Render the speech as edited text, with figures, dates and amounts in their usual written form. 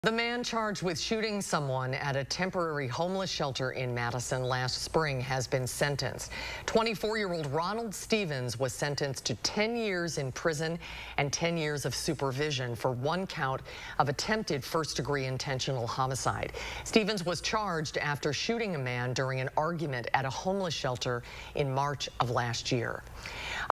The man charged with shooting someone at a temporary homeless shelter in Madison last spring has been sentenced. 24-year-old Ronald-Stephens was sentenced to 10 years in prison and 10 years of supervision for one count of attempted first-degree intentional homicide. Stephens was charged after shooting a man during an argument at a homeless shelter in March of last year.